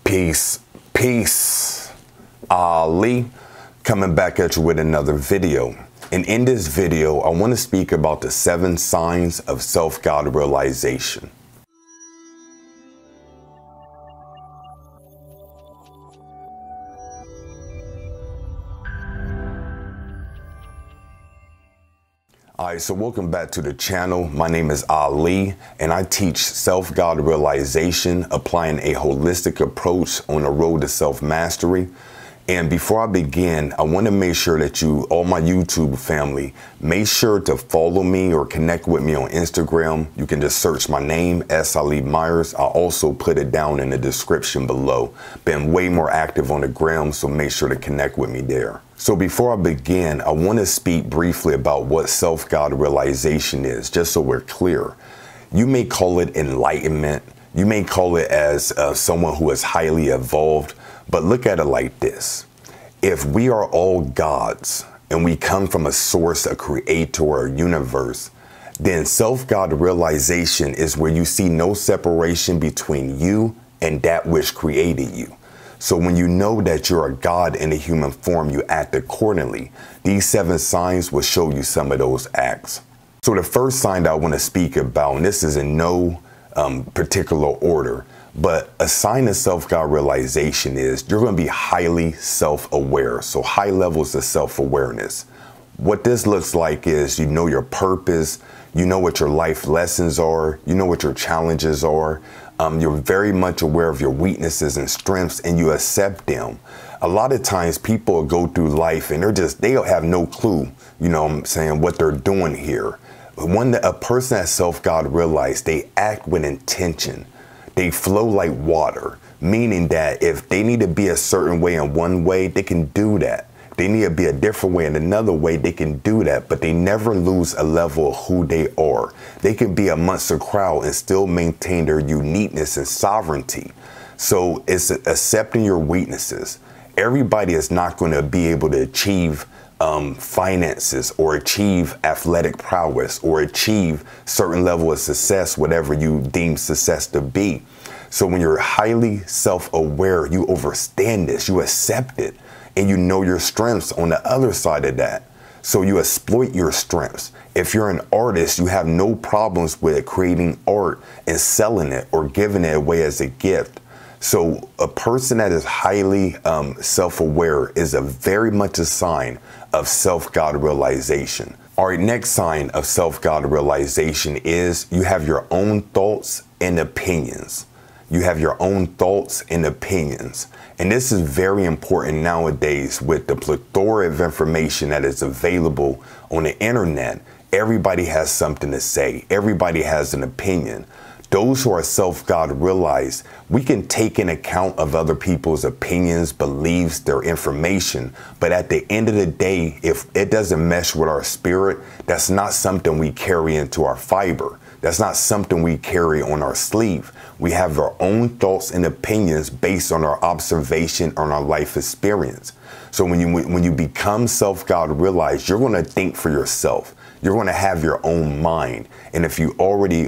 Peace, peace. Ali, coming back at you with another video. And in this video, I want to speak about the 7 signs of self-God realization. Alright, so welcome back to the channel. My name is Ali, and I teach self-God realization, applying a holistic approach on the road to self-mastery. And before I begin, I want to make sure that you, all my YouTube family, make sure to follow me or connect with me on Instagram. You can just search my name, S. Ali Myers. I'll also put it down in the description below. Been way more active on the gram, so make sure to connect with me there. So before I begin, I want to speak briefly about what self-God realization is, just so we're clear. You may call it enlightenment. You may call it as someone who is highly evolved, but look at it like this. If we are all gods and we come from a source, a creator, or a universe, then self-God realization is where you see no separation between you and that which created you. So when you know that you're a God in a human form, you act accordingly. These 7 signs will show you some of those acts. So the first sign that I want to speak about, and this is in no particular order, but a sign of self-God realization is you're going to be highly self-aware. So high levels of self-awareness. What this looks like is you know your purpose, you know what your life lessons are, you know what your challenges are. You're very much aware of your weaknesses and strengths, and you accept them. A lot of times people go through life and they have no clue, you know what I'm saying, what they're doing here. When a person that's self-God realized, they act with intention. They flow like water, meaning that if they need to be a certain way in one way, they can do that. They need to be a different way in another way, they can do that, but they never lose a level of who they are. They can be amongst the crowd and still maintain their uniqueness and sovereignty. So it's accepting your weaknesses. Everybody is not going to be able to achieve finances or achieve athletic prowess or achieve certain level of success, whatever you deem success to be. So when you're highly self-aware, you understand this, you accept it, and you know your strengths on the other side of that. So you exploit your strengths. If you're an artist, you have no problems with creating art and selling it or giving it away as a gift. So a person that is highly self-aware is very much a sign of self-God realization. All right, next sign of self-God realization is you have your own thoughts and opinions. You have your own thoughts and opinions. And this is very important nowadays with the plethora of information that is available on the internet. Everybody has something to say. Everybody has an opinion. Those who are self-God realize we can take in account of other people's opinions, beliefs, their information. But at the end of the day, if it doesn't mesh with our spirit, that's not something we carry into our fiber. That's not something we carry on our sleeve. We have our own thoughts and opinions based on our observation, on our life experience. So when you become self-God realized, you're going to think for yourself. You're going to have your own mind. And if you're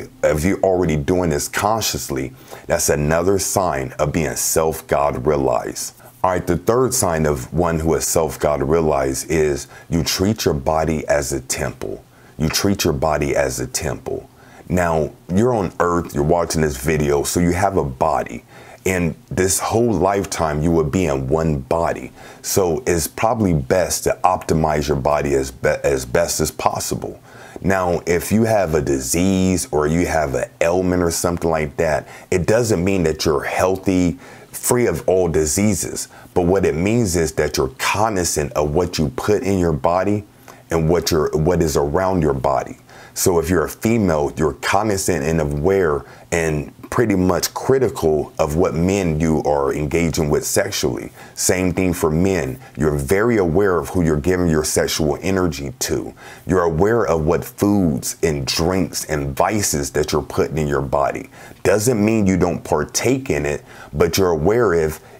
already doing this consciously, that's another sign of being self-God realized. All right, the third sign of one who is self-God realized is you treat your body as a temple. You treat your body as a temple. Now, you're on earth, you're watching this video, so you have a body. And this whole lifetime, you will be in one body. So it's probably best to optimize your body as best as possible. Now, if you have a disease or you have an ailment or something like that, it doesn't mean that you're healthy, free of all diseases. But what it means is that you're cognizant of what you put in your body and what is around your body. So if you're a female, you're cognizant and aware and pretty much critical of what men you are engaging with sexually. Same thing for men. You're very aware of who you're giving your sexual energy to. You're aware of what foods and drinks and vices that you're putting in your body. Doesn't mean you don't partake in it, but you're aware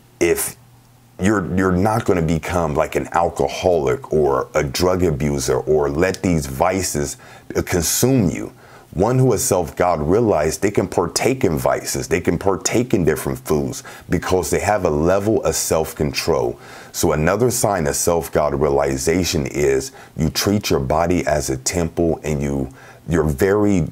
if you're not going to become like an alcoholic or a drug abuser or let these vices consume you. One who is self-God realized they can partake in vices, they can partake in different foods because they have a level of self-control. So another sign of self-God realization is you treat your body as a temple, and you're very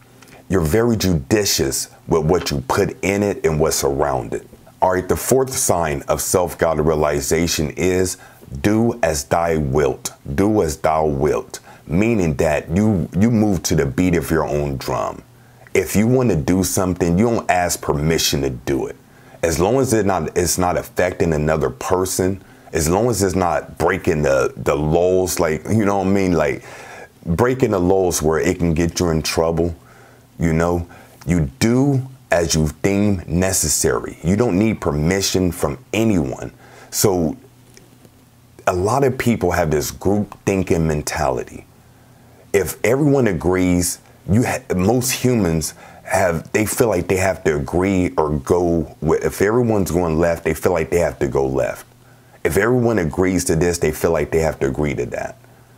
judicious with what you put in it and what's around it. All right, the fourth sign of self-God realization is do as thou wilt. Do as thou wilt. Meaning that you move to the beat of your own drum. If you want to do something, you don't ask permission to do it. As long as it's not affecting another person, as long as it's not breaking the laws, like, you know what I mean? Like breaking the laws where it can get you in trouble, you know, you do as you deem necessary. You don't need permission from anyone. So a lot of people have this group thinking mentality. If everyone agrees, most humans they feel like they have to agree or go with. If everyone's going left, they feel like they have to go left. If everyone agrees to this, they feel like they have to agree to that.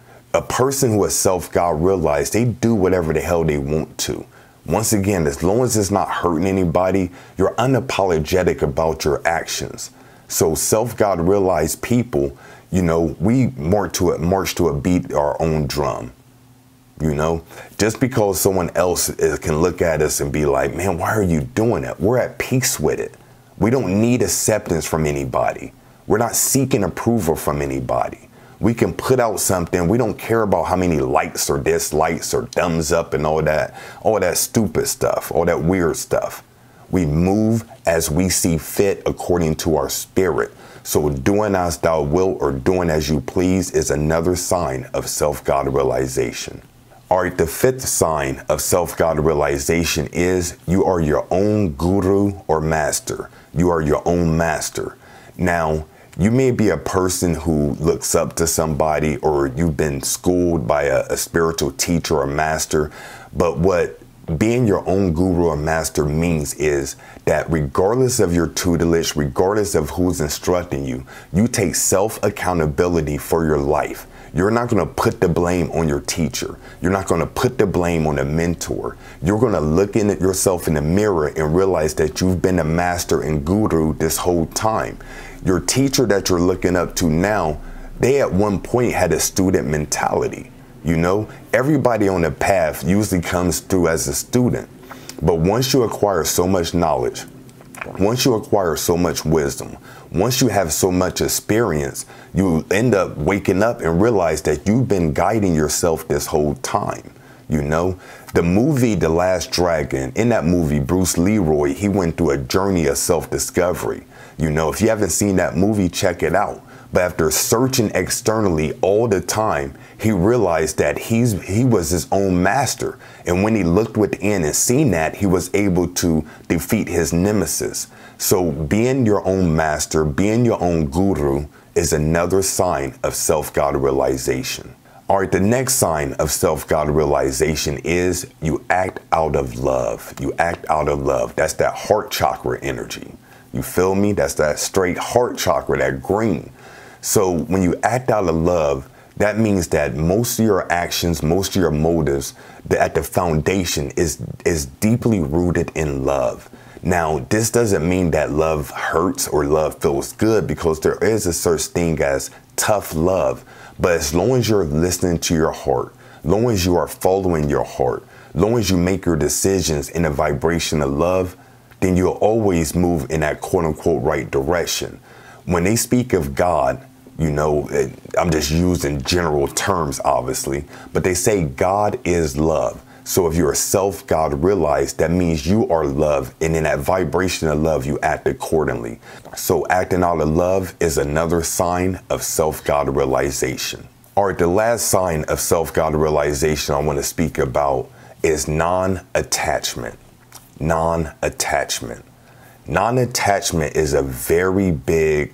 A person who is self-God realized, they do whatever the hell they want to. Once again, as long as it's not hurting anybody, you're unapologetic about your actions. So self-God realized people, you know, we march to a beat our own drum. You know, just because someone else can look at us and be like, man, why are you doing that? We're at peace with it. We don't need acceptance from anybody. We're not seeking approval from anybody. We can put out something. We don't care about how many likes or dislikes or thumbs up and all that stupid stuff, all that weird stuff. We move as we see fit according to our spirit. So doing as thou wilt or doing as you please is another sign of self-God realization. All right, the fifth sign of self-God realization is you are your own guru or master. You are your own master. Now, you may be a person who looks up to somebody, or you've been schooled by a spiritual teacher or master, but what being your own guru or master means is that regardless of your tutelage, regardless of who's instructing you, you take self-accountability for your life. You're not going to put the blame on your teacher. You're not going to put the blame on a mentor. You're going to look in at yourself in the mirror and realize that you've been a master and guru this whole time. Your teacher that you're looking up to now, they at one point had a student mentality. You know, everybody on the path usually comes through as a student. But once you acquire so much knowledge, once you acquire so much wisdom, once you have so much experience, you end up waking up and realize that you've been guiding yourself this whole time. You know, the movie The Last Dragon, in that movie, Bruce Leroy, he went through a journey of self-discovery. You know, if you haven't seen that movie, check it out. But after searching externally all the time, he realized that he was his own master. And when he looked within and seen that, he was able to defeat his nemesis. So being your own master, being your own guru is another sign of self-God realization. All right, the next sign of self-God realization is you act out of love. You act out of love. That's that heart chakra energy. You feel me? That's that straight heart chakra, that green. So when you act out of love, that means that most of your actions, most of your motives, at the foundation is deeply rooted in love. Now, this doesn't mean that love hurts or love feels good, because there is a such thing as tough love. But as long as you're listening to your heart, as long as you are following your heart, as long as you make your decisions in a vibration of love, then you'll always move in that quote unquote right direction. When they speak of God, you know, I'm just using general terms, obviously, but they say God is love. So if you're self-God realized, that means you are love. And in that vibration of love, you act accordingly. So acting out of love is another sign of self-God realization. All right, the last sign of self-God realization I want to speak about is non-attachment. Non-attachment. Non-attachment is a very big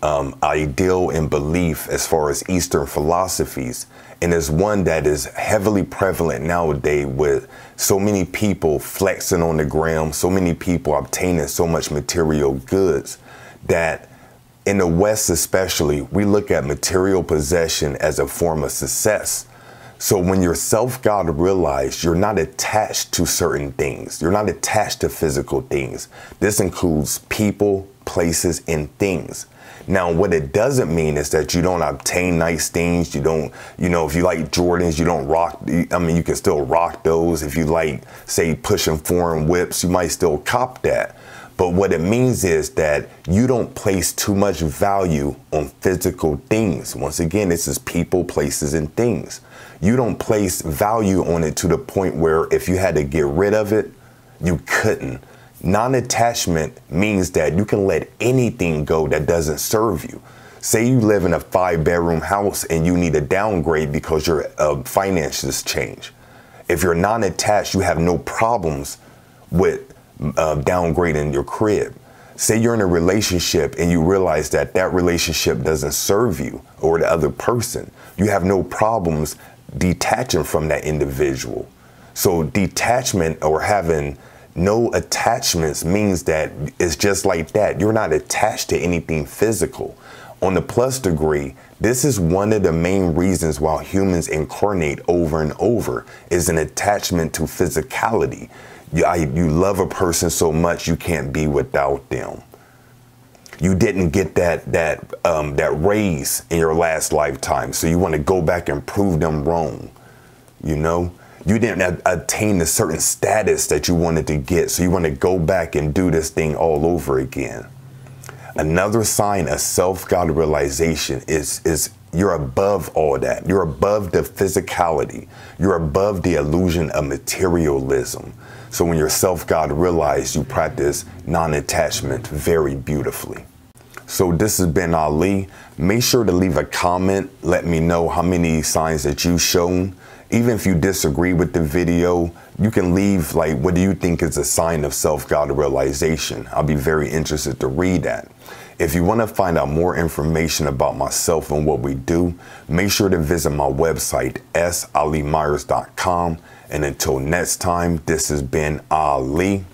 ideal and belief as far as Eastern philosophies, and is one that is heavily prevalent nowadays, with so many people flexing on the gram, so many people obtaining so much material goods, that in the West especially, we look at material possession as a form of success. So when you're self-God realized, you're not attached to certain things. You're not attached to physical things. This includes people, places, and things. Now, what it doesn't mean is that you don't obtain nice things. You don't, if you like Jordans, you don't rock. I mean, you can still rock those. If you like, say, pushing foreign whips, you might still cop that. But what it means is that you don't place too much value on physical things. Once again, this is people, places, and things. You don't place value on it to the point where if you had to get rid of it, you couldn't. Non-attachment means that you can let anything go that doesn't serve you. Say you live in a 5-bedroom house and you need a downgrade because your finances change. If you're non-attached, you have no problems with downgrading your crib. Say you're in a relationship and you realize that that relationship doesn't serve you or the other person. You have no problems detaching from that individual. So detachment or having no attachments means that it's just like that. You're not attached to anything physical. On the plus degree, this is one of the main reasons why humans incarnate over and over is an attachment to physicality. You love a person so much you can't be without them. You didn't get that raise in your last lifetime, so you want to go back and prove them wrong. You didn't attain a certain status that you wanted to get, so you want to go back and do this thing all over again. Another sign of self-God realization is you're above all that. You're above the physicality. You're above the illusion of materialism. So when you're self-God realized, you practice non-attachment very beautifully. So this has been Ali. Make sure to leave a comment. Let me know how many signs that you've shown. Even if you disagree with the video, you can leave like, what do you think is a sign of self-God realization? I'll be very interested to read that. If you want to find out more information about myself and what we do, make sure to visit my website, salymyers.com. And until next time, this has been Ali.